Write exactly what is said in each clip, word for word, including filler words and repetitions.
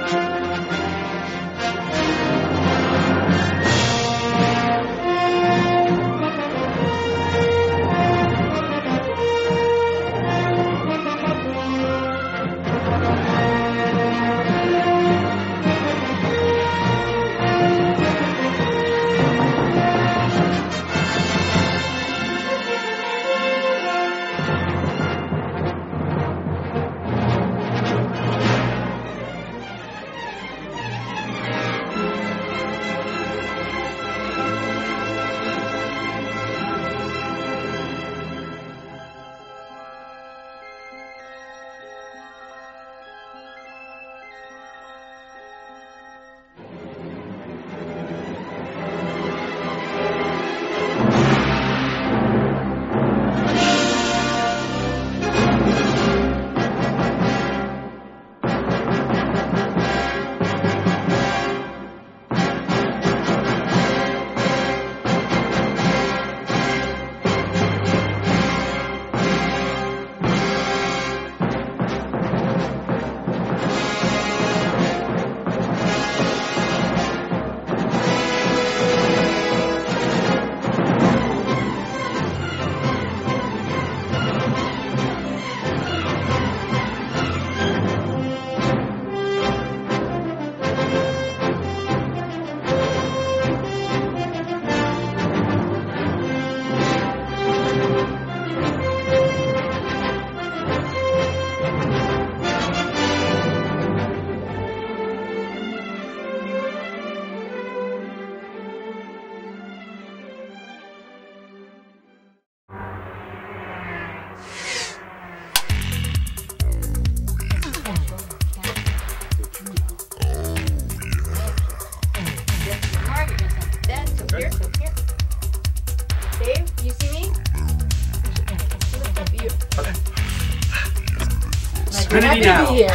Trinity now. Here.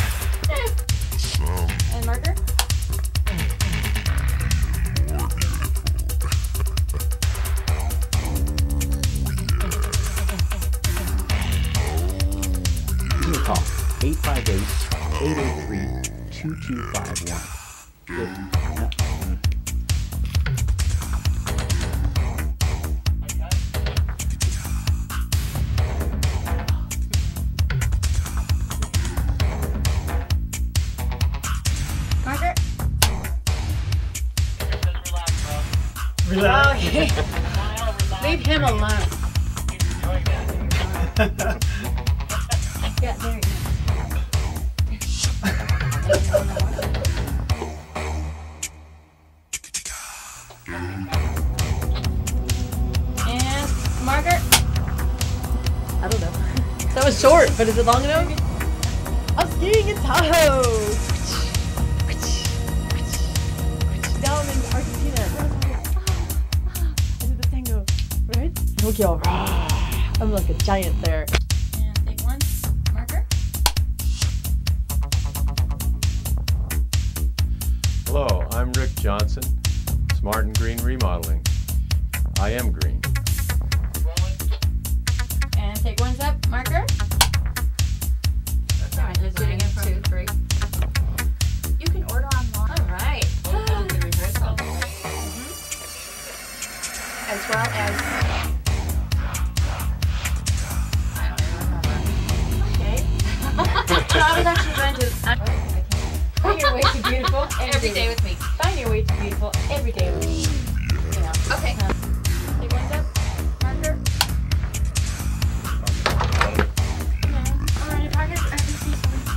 And marker? Give me a call. eight five eight, eight eight three, two two five one. Oh, he, leave him alone. Yeah, there you go. And marker. I don't know. That was short, but is it long enough? I'm skiing in Tahoe. Down in Argentina. Tokyo. I'm like a giant there. And take one. Marker. Hello, I'm Rick Johnson, Smart and Green Remodeling. I am green. And take one step. Marker. That's all right. Let's do it again. Two, three. You can order online. All right. Mm-hmm. As well as. I was actually trying to. Find your way to beautiful Every day with me. Find your way to beautiful every day with me. You know. Okay. Uh, take one step. Marker. All right, marker. I can see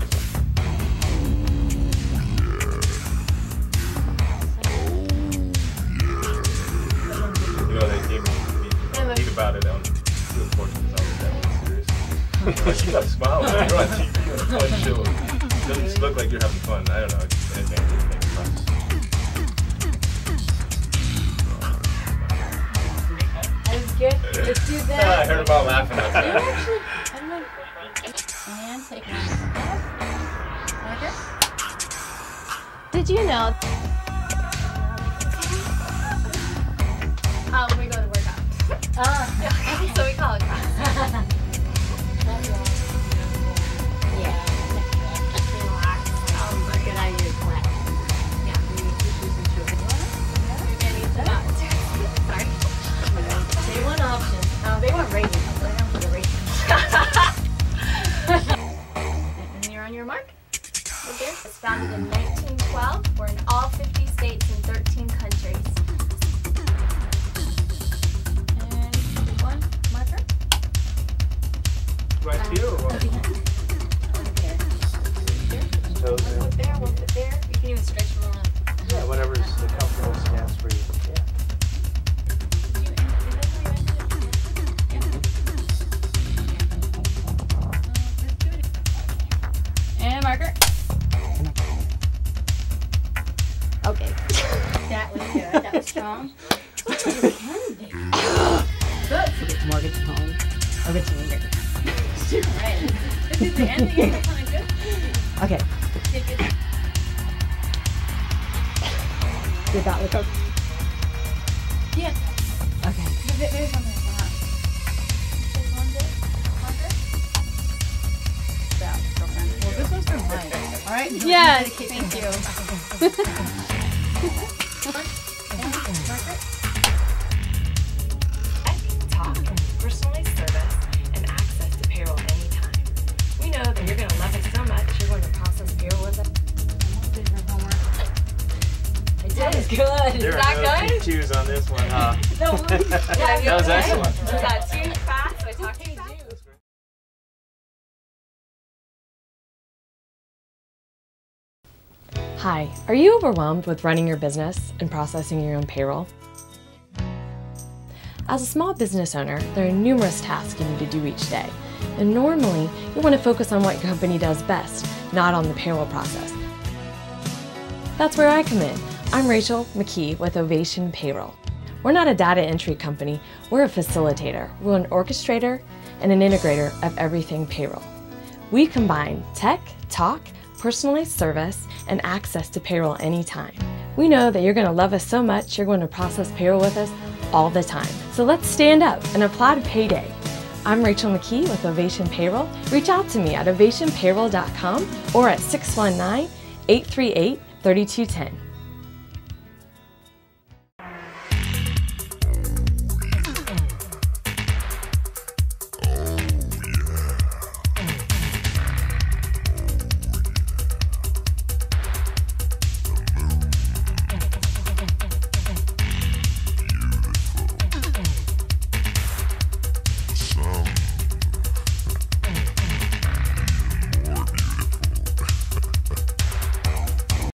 You know, they gave me think about it on the portions of that was serious. Like, you got a smile when you're on T V on a fun show. It doesn't just look like you're having fun. I don't know. It's anything. anything That is good. Let's do that. I heard about laughing at You that. actually. I'm like. And take one step. Marker. Did you know? Oh, we go to work out. Ah. So we call it class. Yeah. Relax. Oh, good idea. nineteen twelve, we're in all fifty states and thirteen countries. And one marker. Right here or what? Toes One foot there, one foot there. You can even stretch them around. Yeah, whatever's the comfortable stance for you. Yeah. And marker. Okay. That was good. That was strong. Good. Forget more, get to home. Or get to finger. Alright. This is the ending. Is that kind of good? Okay. Take it. Did that look okay? Yeah. Okay. There's one like that. There's one bit. Marker. Well, this one's for Mike. All right. Yes, thank you. Talk, personally service, and access to payroll anytime. We know that you're going to love it so much, you're going to process payroll with it. I did. That was good. There Is are that no good? Q Qs on this one, huh? No, That was excellent. Was that too fast? I talked too fast? Hi, are you overwhelmed with running your business and processing your own payroll? As a small business owner, there are numerous tasks you need to do each day, and normally you want to focus on what your company does best, not on the payroll process. That's where I come in. I'm Rachel McKee with Ovation Payroll. We're not a data entry company, we're a facilitator. We're an orchestrator and an integrator of everything payroll. We combine tech, talk, personalized service, and access to payroll anytime. We know that you're going to love us so much, you're going to process payroll with us all the time. So let's stand up and applaud payday. I'm Rachel McKee with Ovation Payroll. Reach out to me at ovation payroll dot com or at six one nine, eight three eight, three two one zero.